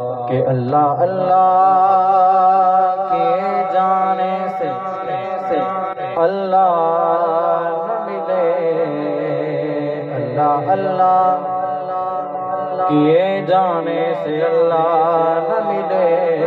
کہ اللہ اللہ کے جانے سے اللہ نہ ملے، اللہ اللہ کیے جانے سے اللہ نہ ملے۔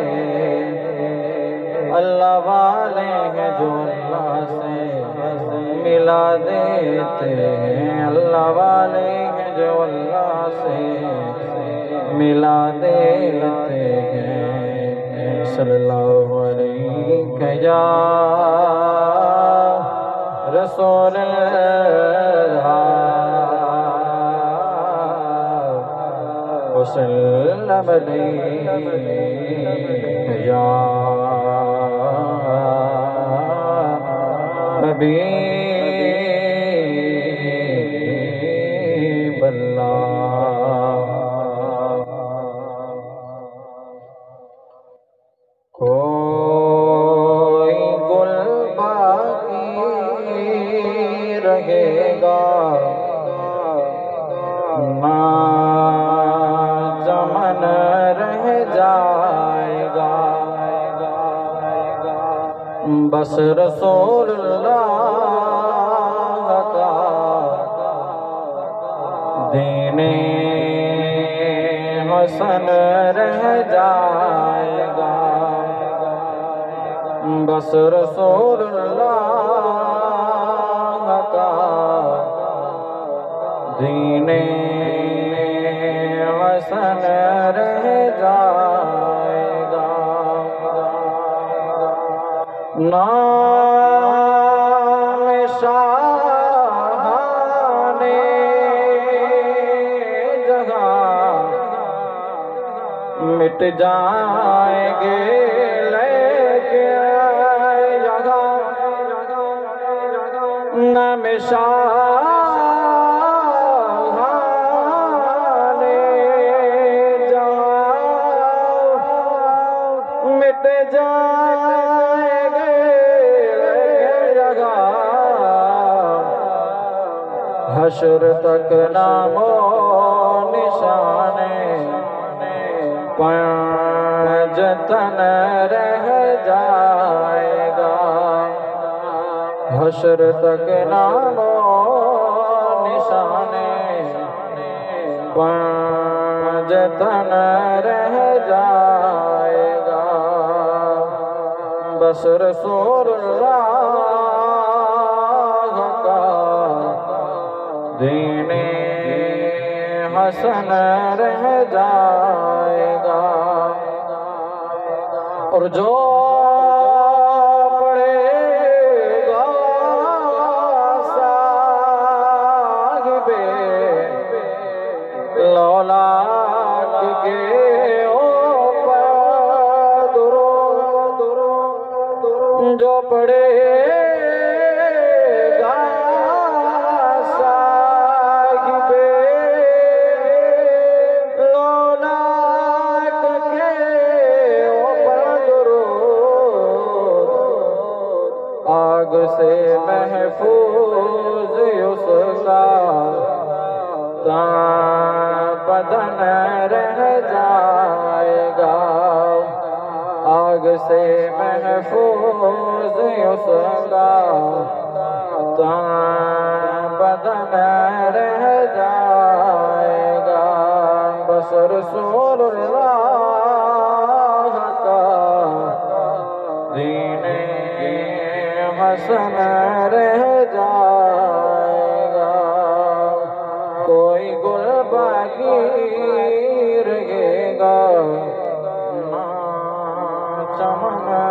اللہ والے ہیں جو اللہ سے ملا دیتے ہیں، اللہ والے ہیں جو اللہ سے ملا دیتے ہیں۔ صلی اللہ علیہ یا رسول اللہ وسلم علیہ یا حبیب اللہ۔ کوئی گل باقی رہے گا نہ چمن رہ جائے گا، بس رسول اللہ کا دین حسن رہ جائے گا، بس رسول اللہ کا دین حسن رہ جائے گا۔ نام شاہانے جہاں مٹ جائیں گے، نام شاہانے جہاں مٹ جائیں گے جگہ، حشر تک نام و نشانے پنج تن رہ جائے گا، حشر تک نام و نشانے پنج تن رہ جائے گا، بس رسول اللہ کا دین حسن رہ جائے گا۔ اور جو لولاک کے اوپر درود جو پڑھے گا صاحب لولاک کے اوپر درود، آگ سے محفوظ اس کا بدن رہ جائے گا، آگ سے محفوظ اس کا بدن رہ جائے گا، بس رسول اللہ کا دین حسن رہ جائے گا۔ کوئی گل باقی رہے گا نہ چمن